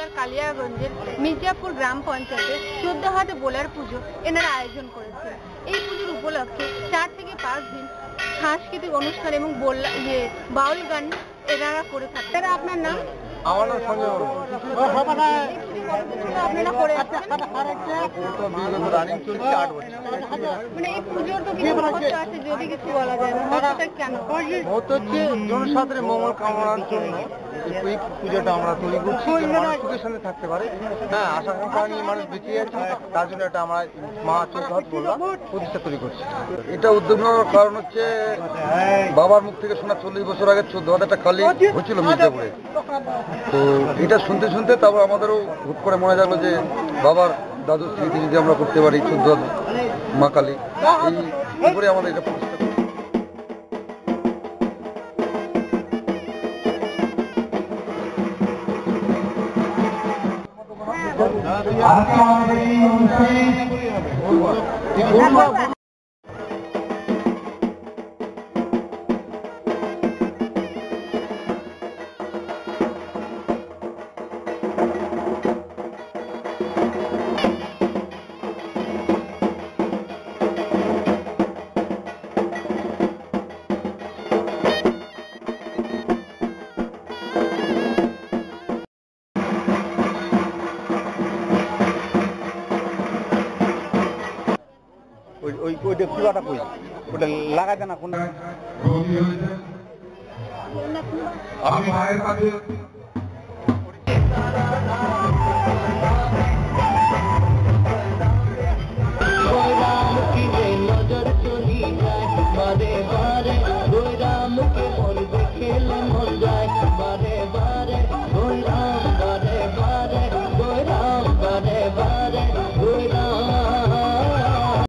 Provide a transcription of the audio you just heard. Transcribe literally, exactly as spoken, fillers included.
জেলার কালিয়াগঞ্জের মির্জাপুর গ্রাম পঞ্চায়েতে চোদ্দহাট বোলার পুজো এনারা আয়োজন করেছে। এই পুজোর উপলক্ষে চার থেকে পাঁচ দিন সাংস্কৃতিক অনুষ্ঠান এবং বোলা ইয়ে বাউল গান এনারা করে থাকে। তারা আপনার নাম? আমার নাম সঞ্জয় বর্মন। আপনারা করে রানিং চলছে আট বছর। মানে এই পুজোর তো কিছু মহত্ব আছে, যদি কিছু বলা যায় না মহত্বটা কেন? মহত্ব হচ্ছে জনসাধারণের মঙ্গল কামনার জন্য এই পুজোটা আমরা তৈরি করছি, মানুষ সুখের সাথে থাকতে পারে। হ্যাঁ, আশা আকাঙ্ক্ষা নিয়ে মানুষ বেঁচে আছে, তার জন্য এটা আমরা মা চোদ্দহাট বোলা প্রতিষ্ঠা তৈরি করছি। এটা উদ্যোগ নেওয়ার কারণ হচ্ছে বাবার মুখ থেকে শোনা চল্লিশ বছর আগে চোদ্দহাট একটা কালী হয়েছিল মির্জাপুরে। তো এটা শুনতে শুনতে তারপর আমাদেরও হুট করে মনে থাকলো যে বাবার দাদুর স্মৃতি যদি আমরা করতে পারি চোদ্দহাট মা কালী, এই করে আমাদের এটা প্রতিষ্ঠা করি। ওই ওইটা পুরাটা কই ওটা লাগাতে না কোন আমি মায়ের কাছে